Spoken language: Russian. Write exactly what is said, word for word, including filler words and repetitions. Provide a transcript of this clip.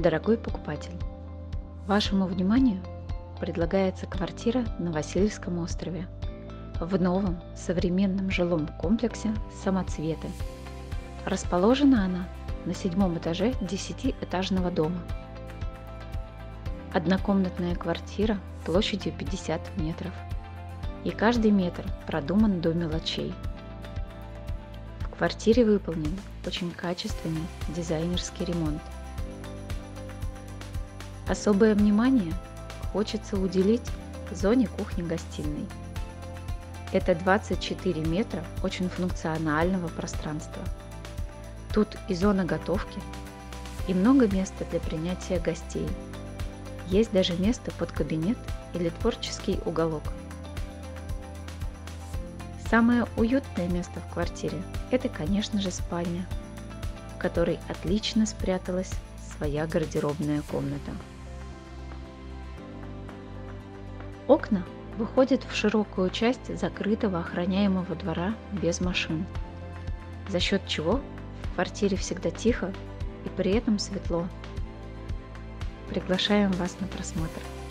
Дорогой покупатель, вашему вниманию предлагается квартира на Васильевском острове в новом современном жилом комплексе «Самоцветы». Расположена она на седьмом этаже десятиэтажного дома. Однокомнатная квартира площадью пятьдесят метров, и каждый метр продуман до мелочей. В квартире выполнен очень качественный дизайнерский ремонт. Особое внимание хочется уделить зоне кухни-гостиной. Это двадцать четыре метра очень функционального пространства. Тут и зона готовки, и много места для принятия гостей. Есть даже место под кабинет или творческий уголок. Самое уютное место в квартире – это, конечно же, спальня, в которой отлично спряталась своя гардеробная комната. Окна выходят в широкую часть закрытого охраняемого двора без машин, за счет чего в квартире всегда тихо и при этом светло. Приглашаем вас на просмотр.